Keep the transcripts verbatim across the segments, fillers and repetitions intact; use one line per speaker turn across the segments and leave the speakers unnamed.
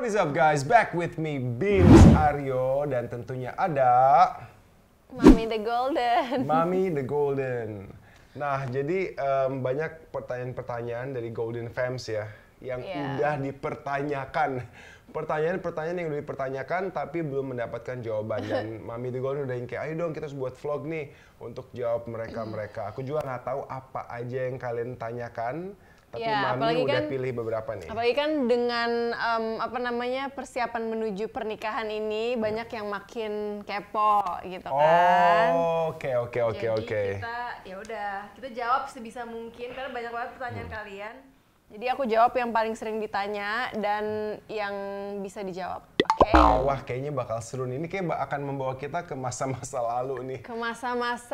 What is up guys, back with me Beans Aryo dan tentunya ada
Mami the Golden.
Mami the Golden. Nah jadi um, banyak pertanyaan-pertanyaan dari Golden Fams ya yang
Yeah.
udah dipertanyakan. Pertanyaan-pertanyaan yang udah dipertanyakan tapi belum mendapatkan jawaban dan Mami the Golden udah yang kayak ayo dong kita harus buat vlog nih untuk jawab mereka-mereka. Aku juga nggak tahu apa aja yang kalian tanyakan. Tapi
Ya,
Mami udah
kan,
pilih beberapa nih.
Apalagi kan dengan um, apa namanya persiapan menuju pernikahan ini banyak yang makin kepo gitu kan.
Oh, oke oke oke
Jadi
oke.
kita ya udah kita jawab sebisa mungkin karena banyak banget pertanyaan hmm. kalian. Jadi aku jawab yang paling sering ditanya dan yang bisa dijawab. Oke. Okay?
Wah, kayaknya bakal seru nih. Ini kayak akan membawa kita ke masa-masa lalu nih.
Ke masa-masa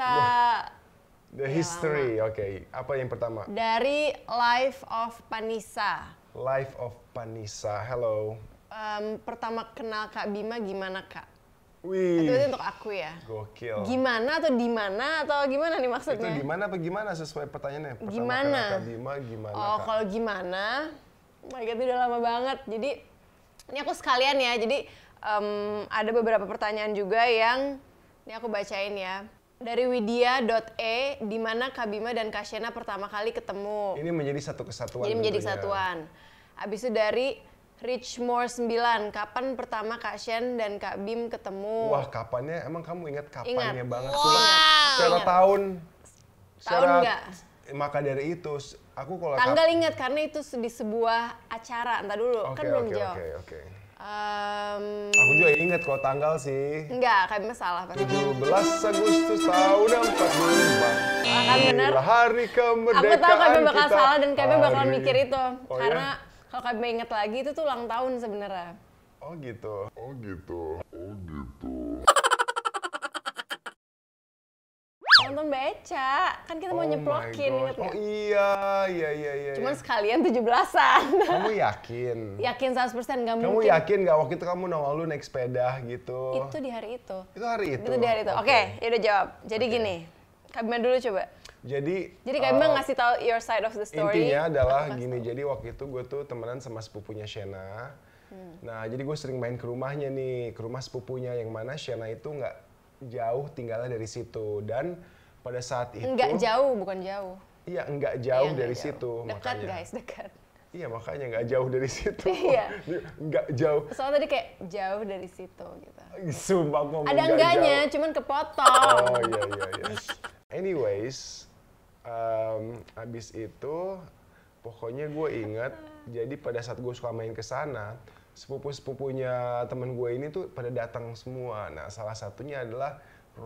The history, oke. Okay. Apa yang pertama?
Dari Life of Panisa.
Life of Panisa, hello.
Um, pertama kenal Kak Bima gimana Kak?
Wih.
Itu berarti untuk aku ya.
Gokil.
Gimana atau di mana atau gimana nih maksudnya?
Itu di mana apa gimana sesuai pertanyaannya? Pertama
Gimana?
kenal Kak Bima gimana
Oh,
Kak?
kalau gimana? Oh my God, itu udah lama banget. Jadi ini aku sekalian ya. Jadi um, ada beberapa pertanyaan juga yang ini aku bacain ya. Dari widya.e, di mana Kak Bima dan Kak Shena pertama kali ketemu.
Ini menjadi satu kesatuan.
Jadi menjadi
tentunya.
kesatuan. Habis itu dari Richmore sembilan, kapan pertama Kak Shen dan Kak Bim ketemu?
Wah, kapannya? Emang kamu ingat kapannya
Ingat.
banget?
Wow.
Coba secara
Ingat.
tahun.
Tahun
secara,
nggak?
Maka dari itu, aku kalau
Tanggal ingat karena itu di sebuah acara. Entar dulu,
Oke
kan belum
oke
jawab.
oke oke.
Um,
Aku juga inget kalau tanggal sih.
enggak, Kak Bima salah pasti.
tujuh belas Agustus tahun empat puluh lima.
Akan bener.
Hari kemerdekaan
Aku tahu Kak Bima bakal
kita.
salah dan Kak Bima bakal
Hari-
mikir itu.
Oh,
Karena
ya?
kalau Kak Bima inget lagi itu tuh ulang tahun sebenarnya.
Oh gitu. Oh gitu. Oh gitu.
Nonton beca, kan kita mau
Oh my
nyeplokin,
gosh.
inget
Oh
nggak?
iya, iya, iya, iya.
Cuman
iya.
sekalian tujuh belasan.
Kamu yakin?
Yakin seratus persen nggak
Kamu
mungkin.
yakin nggak waktu itu kamu nongol lu naik sepeda gitu?
Itu di hari itu.
Itu hari itu?
Itu di hari itu. Oke,
Oke.
ya udah jawab. Jadi
Oke.
gini, Kak Bima dulu coba.
Jadi,
Jadi Kak Bima
uh,
ngasih tahu your side of the story.
intinya adalah
Aku kasih
gini,
tahu.
jadi waktu itu gue tuh temenan sama sepupunya Shena.
Hmm.
Nah, jadi gue sering main ke rumahnya nih, ke rumah sepupunya yang mana Shena itu nggak jauh tinggalnya dari situ. Dan pada saat itu...
Enggak jauh, bukan jauh.
Iya, nggak jauh
Iya,
dari
nggak
situ
jauh. Dekat
makanya.
guys, dekat.
Iya, makanya nggak jauh dari situ.
Iya.
Nggak jauh.
Soalnya tadi kayak jauh dari situ gitu.
Sumpah aku ngomong
Ada
nggak
enggaknya,
jauh.
cuman kepotong.
Oh iya iya iya. Anyways, um, abis itu pokoknya gue inget. Jadi pada saat gue suka main ke sana, sepupu-sepupunya temen gue ini tuh pada datang semua. Nah salah satunya adalah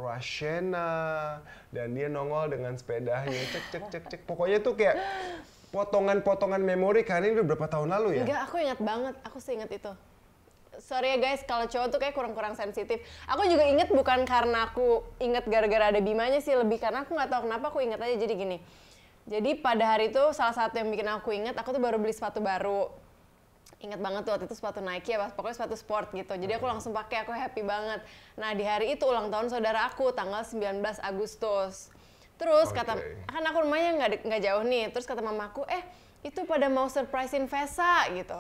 Rashena dan dia nongol dengan sepedanya cek cek cek cek. Pokoknya tuh kayak potongan-potongan memori karena ini udah berapa tahun lalu ya?
Enggak, aku ingat banget. Aku seingat itu. Sorry ya guys, kalau cowok tuh kayak kurang-kurang sensitif. Aku juga inget bukan karena aku inget gara-gara ada Bimanya sih, lebih karena aku nggak tahu kenapa aku inget aja. Jadi gini, jadi pada hari itu salah satu yang bikin aku inget, aku tuh baru beli sepatu baru. Ingat banget tuh waktu itu sepatu Nike ya, pokoknya sepatu sport gitu. Jadi aku langsung pakai, aku happy banget. Nah di hari itu ulang tahun saudara aku, tanggal sembilan belas Agustus. Terus
Oke.
kata, kan aku rumahnya nggak de- nggak jauh nih. Terus kata mamaku, eh itu pada mau surprisein Vesa gitu.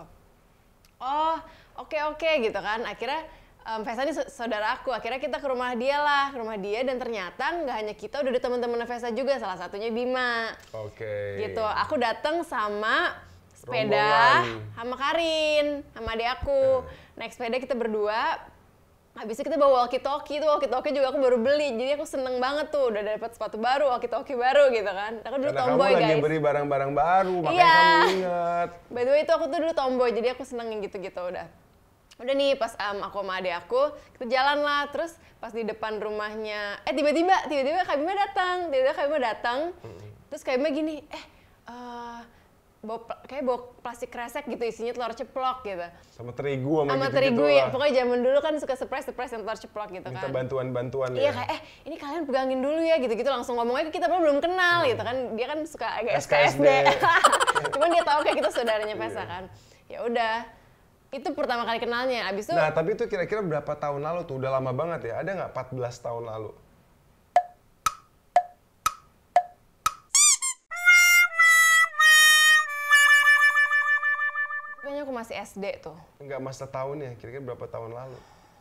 Oh oke oke gitu kan. Akhirnya um, Vesa ini saudara aku. Akhirnya kita ke rumah dia lah, ke rumah dia dan ternyata nggak hanya kita, udah ada teman-teman Vesa juga. Salah satunya Bima.
Oke.
Gitu. Aku datang sama sepeda
Rombongan.
sama Karin, sama adik aku. Naik sepeda kita berdua. Habis itu kita bawa walkie-talkie, itu walkie-talkie juga aku baru beli. Jadi aku seneng banget tuh, udah dapet sepatu baru, walkie-talkie baru gitu kan. Aku dulu
Karena
tomboy
kamu lagi
guys.
beli barang-barang baru, makanya
Iya.
kamu ingat.
By the way itu aku tuh dulu tomboy, jadi aku seneng yang gitu-gitu udah. Udah nih pas um, aku sama adik aku, kita jalan lah. Terus pas di depan rumahnya, eh tiba-tiba, tiba-tiba Kak Bima datang. Tiba-tiba Kak Bima datang, terus Kak Bima gini, eh uh, bawa, kayak bawa plastik kresek gitu, isinya telur ceplok gitu.
Sama terigu sama,
Sama
gitu-gitu
terigu
lah.
ya, pokoknya zaman dulu kan suka surprise-surprise yang telur ceplok gitu
Minta
kan.
bantuan-bantuan
Iya
ya.
kayak, eh ini kalian pegangin dulu ya gitu-gitu, langsung ngomongnya ke kita padahal belum kenal gitu kan. Dia kan suka agak S K S D.
S K S D.
Cuman dia tahu kayak kita saudaranya Vesa kan. Ya udah, itu pertama kali kenalnya. Abis itu,
Nah, tapi itu kira-kira berapa tahun lalu tuh? Udah lama banget ya? Ada nggak empat belas tahun lalu?
kayaknya aku masih S D tuh.
Enggak masa tahunnya, kira-kira berapa tahun lalu?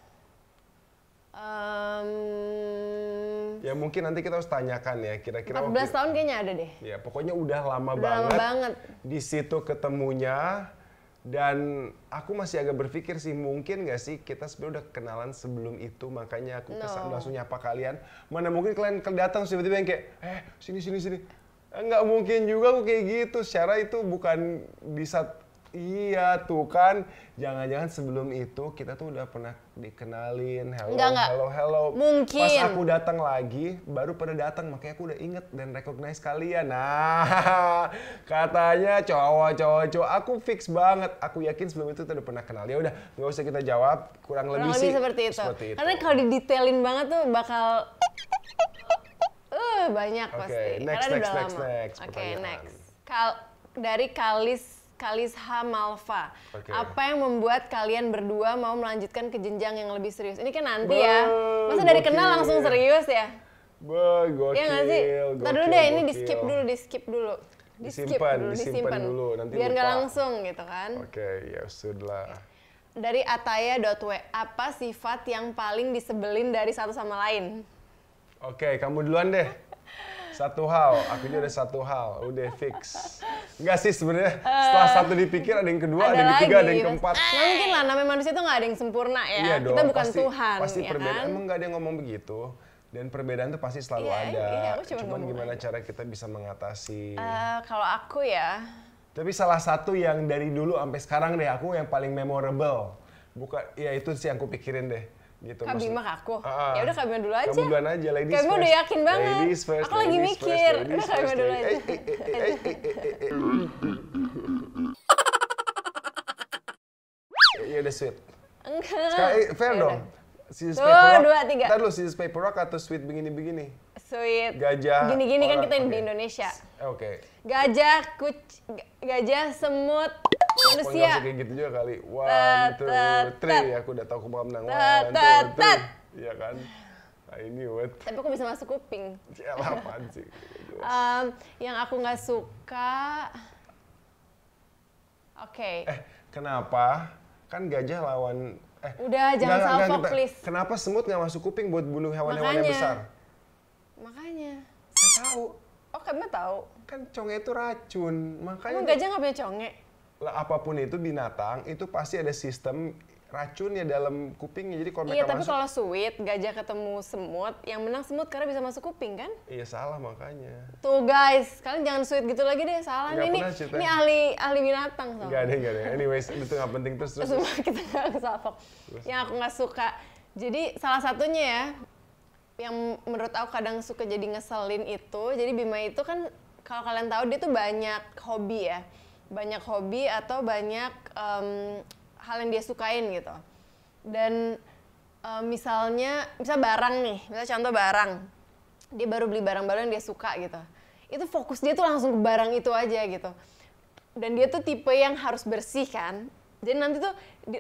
Um,
Ya mungkin nanti kita harus tanyakan ya, kira-kira
empat belas
waktu-
tahun kayaknya ada deh.
Ya pokoknya udah lama
Udah
banget.
lama banget.
Di situ ketemunya. Dan aku masih agak berpikir sih, mungkin nggak sih kita sebenarnya udah kenalan sebelum itu, makanya aku kesan
No.
langsung nyapa kalian. Mana mungkin kalian datang tiba-tiba yang kayak, eh sini sini sini. Eh, nggak mungkin juga aku kayak gitu. Secara itu bukan di saat, iya tuh kan. Jangan-jangan sebelum itu kita tuh udah pernah dikenalin, hello,
Enggak, enggak.
hello, hello.
Mungkin.
Pas aku datang lagi, baru pada datang, makanya aku udah inget dan recognize kalian. Nah, katanya cowok-cowok, cowok. Aku fix banget. Aku yakin sebelum itu kita udah pernah kenal. Ya udah, nggak usah kita jawab. Kurang,
Kurang
lebih,
lebih
sih
seperti itu.
seperti itu.
Karena kalau didetailin banget tuh bakal uh, banyak
Oke,
pasti.
next,
Karena
next,
udah
next,
lama.
next,
Oke,
pertanyaan.
next. Kal dari Kalis Kalisha Malva.
Oke.
Apa yang membuat kalian berdua mau melanjutkan ke jenjang yang lebih serius? Ini kan nanti
Be,
ya. Masa dari
gokil.
kenal langsung serius ya?
Be, gokil,
Iya nggak sih? Ntar dulu
gokil,
deh, ini di
gokil.
skip dulu, di skip dulu. Di skip
Disimpan,
dulu,
disimpan dulu, nanti
Biar nggak
lupa.
langsung gitu kan.
Oke, ya sudah.
Dari ataya.w, apa sifat yang paling disebelin dari satu sama lain?
Oke, kamu duluan deh. Satu hal, aku juga ada satu hal, udah fix. Enggak sih sebenarnya, setelah satu dipikir ada yang kedua, ada, yang ketiga, ada yang keempat.
Nggak mungkin lah, namanya manusia itu nggak ada yang sempurna ya.
Iya dong,
Kita bukan
pasti,
Tuhan,
pasti
ya
perbedaan,
kan?
emang nggak ada yang ngomong begitu. Dan perbedaan tuh pasti selalu
Iya,
ada.
iya, aku cuma
Cuman
ngomong
gimana
aja.
cara kita bisa mengatasi.
Eh, kalau aku ya,
Tapi salah satu yang dari dulu sampai sekarang deh, aku yang paling memorable. Bukan, ya itu sih yang aku pikirin deh. Gitu,
Kak
maksud-
Bima ke aku.
Ah,
Ya udah Kak Bima dulu aja.
Kamu duluan aja, ladies
Kak Bima
first.
udah yakin banget.
Ladies first,
Aku lagi
ladies
mikir.
first,
Udah
ladies
Kak Bima
first,
dulu
ladies-
aja.
eh, eh, eh, eh, eh, eh, eh, eh. Iya udah sweet.
Enggak.
Sekarang, eh, fair
Ya
dong.
udah.
Scissors,
Tuh,
paper, rock.
dua, tiga.
Ntar dulu, scissors, paper, rock atau sweet begini-begini?
Sweet.
Gajah.
Gini-gini kan
orang,
kita di
oke.
Indonesia.
Eh, Oke.
Gajah, kuc, gajah, semut,
Oh, nggak
manusia.
usah kayak gitu juga kali. One,
Tet,
two,
tet,
three.
tet.
Aku udah tahu aku bakal menang.
Tet,
One, two,
tet,
three.
tet.
Iya kan? I knew it.
Tapi aku bisa masuk kuping.
Ya apaan sih?
Um, yang aku nggak suka, oke.
Eh, kenapa? Kan gajah lawan... Eh,
Udah, jangan
nggak,
salfok,
nggak, kita-
please.
Kenapa semut nggak masuk kuping buat bunuh hewan-hewan yang
Makanya.
besar?
Makanya.
Saya tahu.
Oh, kamu tahu?
Kan conge itu racun. Makanya...
Emang gajah nggak punya conge?
Lah, apapun itu binatang, itu pasti ada sistem racunnya dalam kupingnya. Jadi kalau
Iya,
mereka
tapi
masuk...
kalau sweet, gajah ketemu semut, yang menang semut karena bisa masuk kuping kan?
Iya salah makanya.
Tuh guys, kalian jangan sweet gitu lagi deh, salah
Nggak
nih. Ini,
pernah cerita.
ini ahli ahli binatang soalnya.
Enggak ada, enggak ada. Anyways, itu nggak penting. Terus, terus.
Semua kita nggak kesalfok. Yang aku nggak suka, jadi salah satunya ya, yang menurut aku kadang suka jadi ngeselin itu, jadi Bima itu kan kalau kalian tahu dia tuh banyak hobi ya, banyak hobi atau banyak em, hal yang dia sukain gitu. Dan em, misalnya, misal barang nih, misal contoh barang, dia baru beli barang baru yang dia suka gitu, itu fokus dia tuh langsung ke barang itu aja gitu. Dan dia tuh tipe yang harus bersih kan. Jadi nanti tuh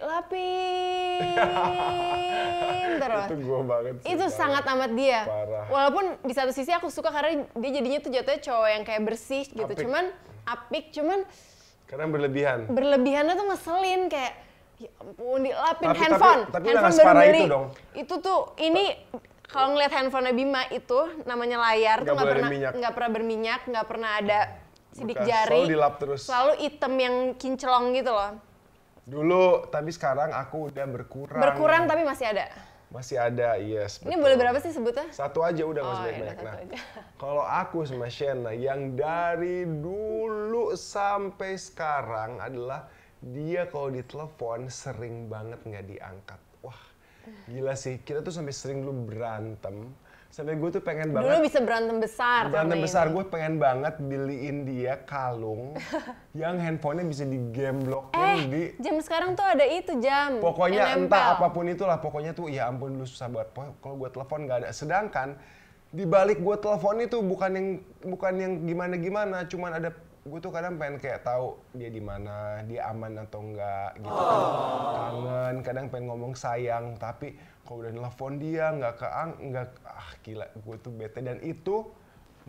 dilapin terus.
Itu gua banget sih.
Itu
parah.
sangat amat dia.
Parah.
Walaupun di satu sisi aku suka karena dia jadinya tuh jatuhnya cowok yang kayak bersih gitu.
Apik.
Cuman apik, cuman
Karena berlebihan.
berlebihannya tuh ngeselin kayak ya ampun dilapin
Tapi-
handphone.
tapi- tapi
handphone
jangan
baru
separah
beli.
itu dong.
Itu tuh ini kalau ngeliat handphonenya Bima itu namanya layar tuh
Nggak
nggak
boleh
pernah
minyak.
nggak pernah berminyak, nggak pernah ada sidik
Bekas.
jari.
Selalu dilap terus.
Selalu item yang kinclong gitu loh.
Dulu, tapi sekarang aku udah berkurang.
Berkurang tapi masih ada.
Masih ada, yes.
Ini
betul.
boleh berapa sih sebutnya?
Satu aja udah nggak
Oh,
usah
ya udah,
banyak-banyak.
satu
Nah,
aja.
kalau aku sama Shena yang dari dulu sampai sekarang adalah dia kalau ditelepon sering banget nggak diangkat. Wah, gila sih. Kita tuh sampai sering dulu berantem. Sampai gue tuh pengen banget.
Dulu bisa berantem besar.
Berantem
sama
besar,
ini.
gue pengen banget beliin dia kalung yang handphonenya bisa digemblok
Eh,
di...
jam sekarang tuh ada itu jam.
Pokoknya
yang
entah
nempel.
apapun itulah, pokoknya tuh ya ampun dulu susah banget. Pokoknya kalau gue telepon nggak ada. Sedangkan di balik gue telepon itu bukan yang bukan yang gimana-gimana, cuman ada gue tuh kadang pengen kayak tahu dia di mana, dia aman atau enggak gitu kan. Kangen, kadang pengen ngomong sayang, tapi kalau udah nelfon dia nggak keang, nggak ah gila, gue tuh bete dan itu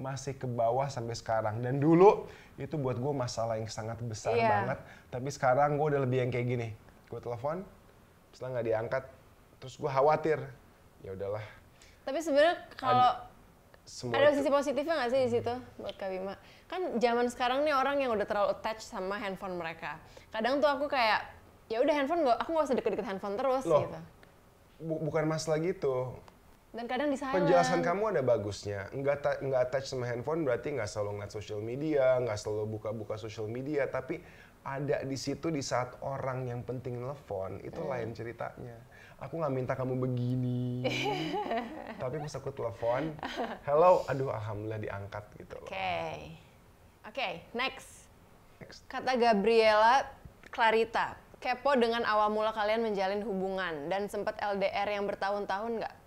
masih ke bawah sampai sekarang. Dan dulu itu buat gue masalah yang sangat besar
Iya.
banget. Tapi sekarang gue udah lebih yang kayak gini. Gue telepon, setelah nggak diangkat, terus gue khawatir. Ya udahlah.
Tapi sebenarnya kalau
Semua
ada
itu-
sisi positifnya nggak sih di situ buat Kak Bima? Kan zaman sekarang nih orang yang udah terlalu attach sama handphone mereka. Kadang tuh aku kayak, ya udah handphone gak, aku nggak usah deket-deket handphone terus
Loh,
gitu.
bu- bukan masalah gitu.
Dan kadang di silent.
Penjelasan kamu ada bagusnya. Nggak, ta- nggak attach sama handphone berarti nggak selalu ngeliat social media, nggak selalu buka-buka social media. Tapi ada di situ di saat orang yang penting nelfon, itu
Hmm.
lain ceritanya. Aku nggak minta kamu begini. Tapi pas aku telepon, hello, aduh alhamdulillah diangkat gitu loh.
Oke. Oke, next.
Next.
Kata Gabriela Clarita, kepo dengan awal mula kalian menjalin hubungan dan sempat L D R yang bertahun-tahun nggak?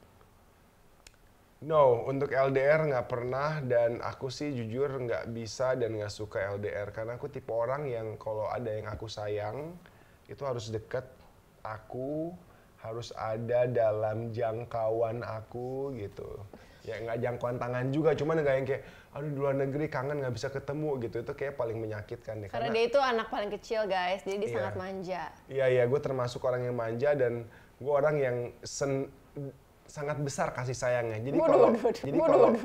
No, untuk L D R nggak pernah dan aku sih jujur nggak bisa dan nggak suka L D R karena aku tipe orang yang kalau ada yang aku sayang itu harus deket aku, harus ada dalam jangkauan aku gitu. Ya nggak jangkauan tangan juga, cuman nggak yang kayak aduh di luar negeri kangen nggak bisa ketemu gitu, itu kayak paling menyakitkan deh.
Karena dia itu anak paling kecil guys, jadi dia
Iya.
sangat manja.
Iya, iya, gue termasuk orang yang manja dan gue orang yang sen, sangat besar kasih sayangnya. Jadi
Waduh,
kalau
waduh, waduh,
jadi
waduh,
kalau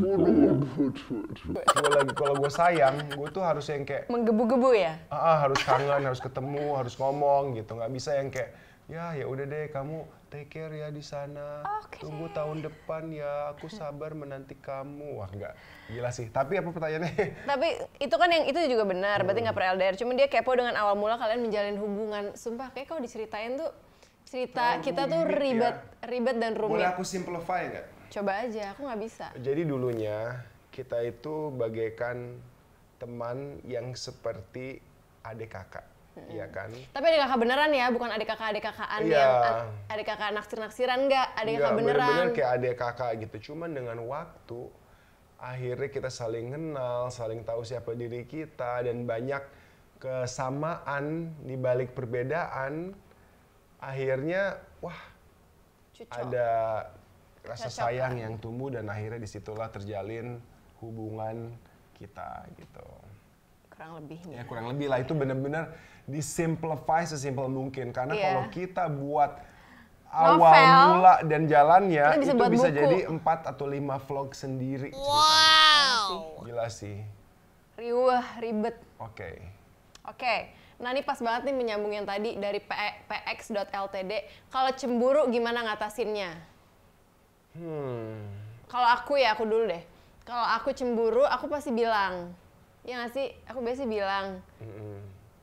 waduh, waduh.
gue lagi kalau gue sayang, gue tuh harus yang kayak
Menggebu-gebu ya?
ah, ah, harus kangen, harus ketemu, harus ngomong gitu. Nggak bisa yang kayak ya ya udah deh kamu take care ya di sana.
Oke
Tunggu
deh.
tahun depan ya, aku sabar menanti kamu. Wah nggak gila sih. Tapi apa pertanyaannya?
Tapi itu kan yang itu juga benar, berarti nggak pernah L D R. Cuman dia kepo dengan awal mula kalian menjalin hubungan. Sumpah, kayak kalau diceritain tuh cerita
Terlalu
kita tuh
rumit ya.
ribet, ribet dan rumit.
Boleh aku simplify nggak?
Coba aja, aku nggak bisa.
Jadi dulunya kita itu bagaikan teman yang seperti adik kakak, ya kan?
Tapi adik kakak beneran ya, bukan adik kakak adik kakaan
Iya.
yang an- adik kakak naksir-naksiran nggak, adik kakak
Nggak,
beneran.
bener-bener kayak adik kakak gitu. Cuman dengan waktu, akhirnya kita saling kenal, saling tahu siapa diri kita, dan banyak kesamaan di balik perbedaan. Akhirnya, wah,
Cucok.
ada rasa
Cocok
sayang
kan?
yang tumbuh dan akhirnya disitulah terjalin hubungan kita gitu.
Kurang lebihnya.
Ya kurang lebih lah, itu benar-benar disimplify sesimpel mungkin karena
Iya.
kalau kita buat
Novel,
awal mula dan jalannya
kita bisa
itu
buat
bisa
buku.
jadi empat atau lima vlog sendiri ceritanya. Gila sih.
Riuh, ribet.
Oke.
Oke, nah ini pas banget nih menyambung yang tadi dari p x dot l t d. Kalau cemburu gimana ngatasinnya?
Hmm.
Kalau aku ya, aku dulu deh. Kalau aku cemburu, aku pasti bilang. Ya nggak sih? Aku biasa bilang.
Mm-mm.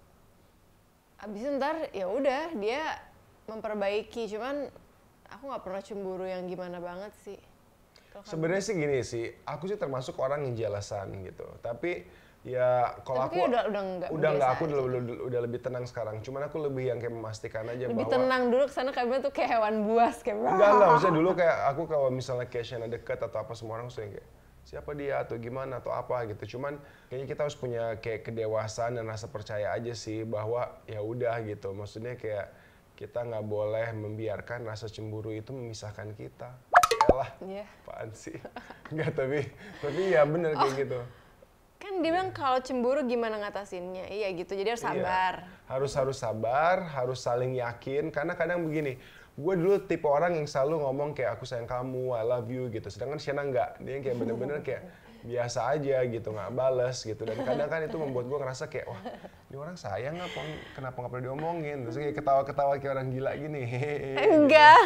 Abis itu ntar ya udah dia memperbaiki. Cuman aku nggak pernah cemburu yang gimana banget sih. Kalau kamu-
Sebenarnya sih gini sih, aku sih termasuk orang yang jelasan gitu. Tapi ya kalau
Tapi
aku
kayaknya udah- udah nggak,
udah nggak,
biasa
aku udah,
aja.
udah, udah lebih tenang sekarang. Cuman aku lebih yang kayak memastikan aja
lebih
bahwa
tenang dulu kesana kayaknya tuh kayak hewan buas kayak
enggak enggak, maksudnya dulu kayak aku kalau misalnya kayak Shana deket atau apa semua orang sering kayak siapa dia atau gimana atau apa gitu. Cuman kayaknya kita harus punya kayak kedewasaan dan rasa percaya aja sih bahwa ya udah gitu. Maksudnya kayak kita nggak boleh membiarkan rasa cemburu itu memisahkan kita. Yalah,
Iya.
apaan sih? Enggak, tapi tapi ya bener kayak gitu.
Kan dia bilang kalau cemburu gimana ngatasinnya. Iya gitu, jadi harus
Iya.
sabar.
Harus harus sabar, harus saling yakin. Karena kadang begini, gue dulu tipe orang yang selalu ngomong kayak aku sayang kamu, I love you gitu. Sedangkan Shana enggak, dia yang kayak bener-bener kayak biasa aja gitu, nggak bales gitu. Dan kadang kan itu membuat gue ngerasa kayak wah ini orang sayang apa, kenapa nggak pernah diomongin? Terus kayak ketawa-ketawa kayak orang gila gini.
Enggak.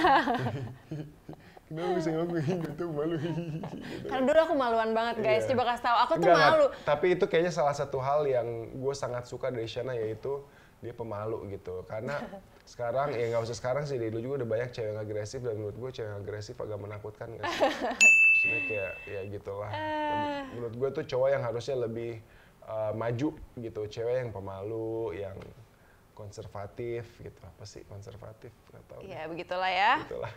Kenapa bisa ngelakuin gitu, malu.
Karena dulu aku maluan banget guys.
Iya.
Coba kasih tahu, aku tuh
Enggak, enggak.
malu.
Tapi itu kayaknya salah satu hal yang gue sangat suka dari Shana, yaitu dia pemalu gitu. Karena sekarang, ya nggak usah sekarang sih, dari dulu juga udah banyak cewek yang agresif, dan menurut gue cewek yang agresif agak menakutkan nggak sih? Maksudnya kayak, ya gitulah. Lebih- Menurut gue tuh cowok yang harusnya lebih uh, maju gitu. Cewek yang pemalu, yang konservatif gitu. Apa sih konservatif? Nggak tahu. deh.
Ya begitulah ya.
Gitulah.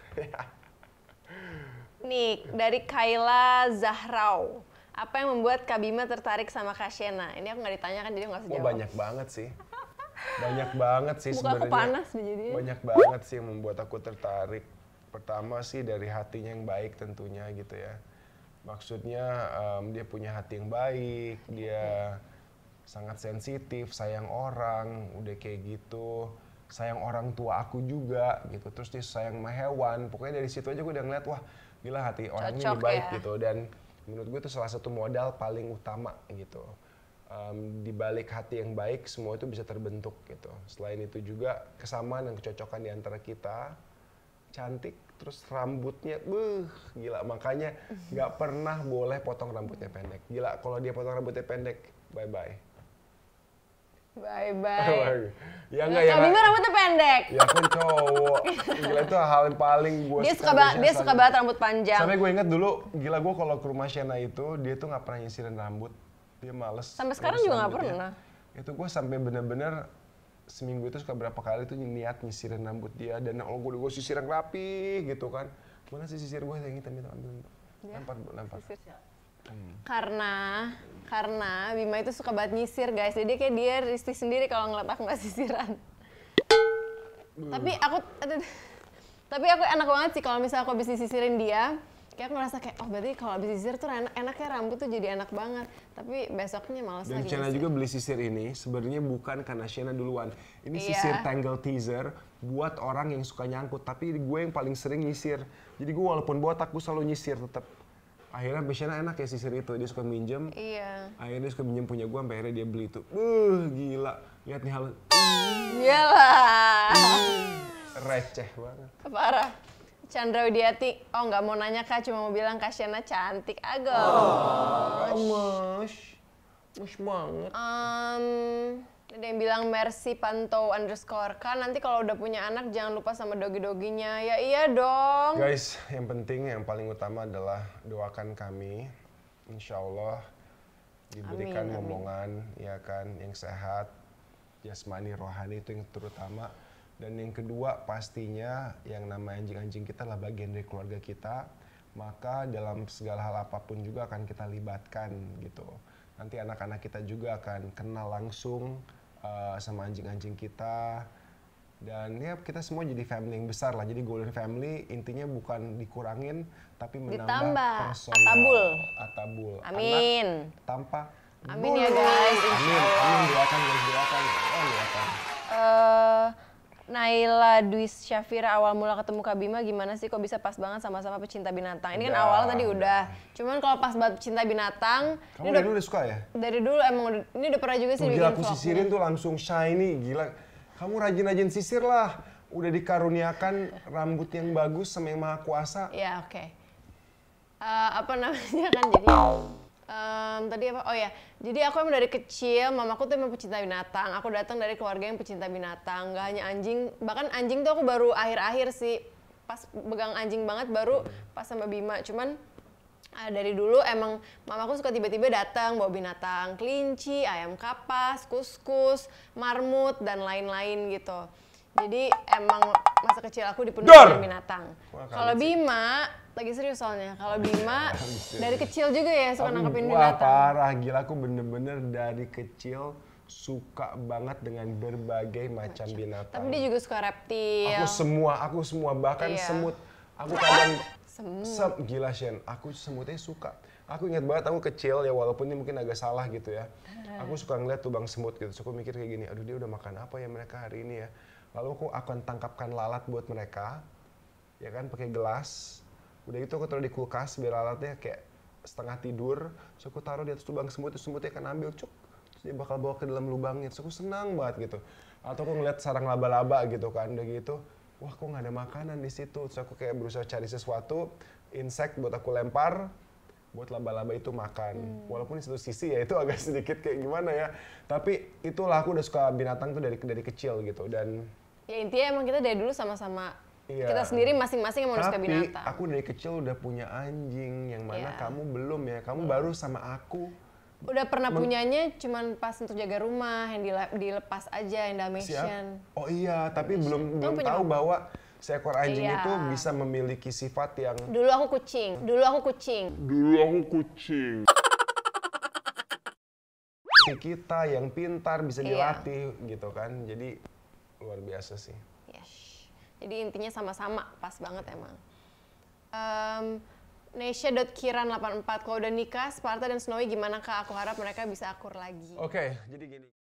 Nih, dari Kayla Zahrau. Apa yang membuat Kak Bima tertarik sama Kak Shena? Ini aku nggak ditanyakan, jadi aku nggak usah
Wah,
jawab.
banyak banget sih. Banyak banget sih
Muka aku
sebenarnya.
panas nih jadinya.
Banyak banget sih yang membuat aku tertarik. Pertama sih dari hatinya yang baik tentunya gitu ya. Maksudnya um, dia punya hati yang baik, dia sangat sensitif, sayang orang, udah kayak gitu. Sayang orang tua aku juga gitu, terus dia sayang sama hewan. Pokoknya dari situ aja gue udah ngeliat, wah gila hati orang ini baik ya. Gitu. Dan menurut gue itu salah satu modal paling utama gitu. Um, di balik hati yang baik, semua itu bisa terbentuk gitu. Selain itu juga kesamaan dan kecocokan di antara kita, cantik, terus rambutnya, beuh, gila. Makanya nggak pernah boleh potong rambutnya pendek. Gila, kalau dia potong rambutnya pendek, bye-bye.
Bye-bye.
Ya enggak ya.
Kak Bima rambutnya pendek.
Ya kan cowok. Gila itu hal yang paling gue
Dia suka banget, dia suka banget rambut panjang.
Sampai gue inget dulu, gila gue kalau ke rumah Shena itu, dia tuh nggak pernah nyisirin rambut. Dia males.
Sampai sekarang juga nggak pernah.
Itu gue sampai bener-bener seminggu itu suka berapa kali tuh niat nyisirin rambut dia. Dan oh gue gue sisir yang rapi gitu kan. Mana sih sisir gue yang hitam itu ambil. Lempar, lempar.
Hmm. Karena karena Bima itu suka banget nyisir guys, jadi kayak dia risih sendiri kalau ngeliat aku nggak sisiran. Uh. Tapi aku tapi aku enak banget sih kalau misalnya aku habis disisirin dia, kayak aku ngerasa kayak oh berarti kalau habis disisir tuh enak, enaknya rambut tuh jadi enak banget. Tapi besoknya malas lagi.
Dan Shena juga beli sisir ini sebenarnya bukan karena Shena duluan. Ini
yeah.
sisir Tangle Teaser buat orang yang suka nyangkut, tapi gue yang paling sering nyisir. Jadi gue walaupun botak gue selalu nyisir tetap. Akhirnya Shena enak ya sisir itu, dia suka minjem.
Iya.
Akhirnya dia suka minjem punya gue, sampai akhirnya dia beli itu. Uh, gila. Lihat nih halus.
Iyalah.
Receh banget.
Parah. Chandra Widiati, oh nggak mau nanya Kak, cuma mau bilang Kak Shena cantik. Agak. Oh,
mas. Mas banget.
Um, ada yang bilang Mercy Pantau underscore. Kan nanti kalau udah punya anak jangan lupa sama dogi-doginya. Ya iya dong.
Guys, yang penting, yang paling utama adalah doakan kami. Insya Allah diberikan amin, momongan, amin. Ya kan, yang sehat, jasmani, rohani itu yang terutama. Dan yang kedua pastinya yang nama anjing-anjing kita adalah bagian dari keluarga kita. Maka dalam segala hal apapun juga akan kita libatkan gitu. Nanti anak-anak kita juga akan kenal langsung Uh, sama anjing-anjing kita, dan ya kita semua jadi family yang besar lah. Jadi Golden Family intinya bukan dikurangin tapi menambah
ditambah
personal.
Atabul.
Atabul.
Amin.
Anak tanpa
amin bulu. Ya guys.
Amin. Amin doakan guys, doakan. Oh doakan.
Uh, Naila Dwis Syafira, awal mula ketemu Kak Bima gimana sih kok bisa pas banget sama-sama pecinta binatang? Ini kan udah, awal tadi udah. Cuman kalau pas banget pecinta binatang,
kamu dari dulu udah suka ya?
Dari dulu emang udah, ini udah pernah juga sih
tuh,
bikin
gila, aku
vlognya.
sisirin tuh langsung shiny, gila. Kamu rajin-rajin sisir lah. Udah dikaruniakan rambut yang bagus sama yang maha kuasa.
Ya oke. Okay. Uh, apa namanya kan jadi... Um, tadi apa? Oh ya, jadi aku emang dari kecil, mamaku tuh emang pecinta binatang. Aku datang dari keluarga yang pecinta binatang, gak hanya anjing. Bahkan anjing tuh aku baru akhir-akhir sih, pas pegang anjing banget baru pas sama Bima. Cuman uh, dari dulu emang mamaku suka tiba-tiba datang bawa binatang, kelinci, ayam kapas, kuskus, marmut dan lain-lain gitu. Jadi emang masa kecil aku dipenuhi dengan binatang. Kalau Bima, lagi serius soalnya, kalau Bima dari kecil juga ya suka nangkepin binatang.
Wah parah, gila aku bener-bener dari kecil suka banget dengan berbagai macam binatang.
Tapi dia juga suka reptil.
Aku semua, aku semua, bahkan iya. semut. Aku kadang, semut. Gila Shen, aku semutnya suka. Aku ingat banget aku kecil ya, walaupun ini mungkin agak salah gitu ya. Aku suka ngeliat lubang semut gitu, so aku mikir kayak gini, aduh dia udah makan apa ya mereka hari ini ya. Lalu aku akan tangkapkan lalat buat mereka, ya kan, pakai gelas. Udah itu aku taruh di kulkas biar lalatnya kayak setengah tidur. So aku taruh di atas lubang semut, terus semutnya akan ambil cuk. Terus dia bakal bawa ke dalam lubangnya. So aku senang banget gitu. Atau aku ngeliat sarang laba-laba gitu kan, udah gitu. Wah kok nggak ada makanan di situ. Terus aku kayak berusaha cari sesuatu, insek buat aku lempar, buat laba-laba itu makan. Hmm. Walaupun di satu sisi ya itu agak sedikit kayak gimana ya. Tapi itulah aku udah suka binatang tuh dari dari kecil gitu. Dan
ya intinya emang kita dari dulu sama-sama iya. Kita sendiri masing-masing emang suka binatang.
Tapi aku dari kecil udah punya anjing, yang mana yeah. kamu belum ya. Kamu hmm. baru sama aku.
Udah pernah Men punyanya cuman pas untuk jaga rumah, yang dilepas aja, yang Dalmatian.
Oh iya, tapi Dalmatian. belum belum tahu apa? bahwa seekor anjing iya. itu bisa memiliki sifat yang...
Dulu aku kucing, dulu aku kucing.
Dulu aku kucing. Kita yang pintar bisa dilatih iya. gitu kan, jadi luar biasa sih.
Yes. Jadi intinya sama-sama, pas banget emang. Um, Nesha.kiran delapan empat, kalau udah nikah, Sparta dan Snowy gimana Kak? Aku harap mereka bisa akur lagi.
Oke, jadi gini.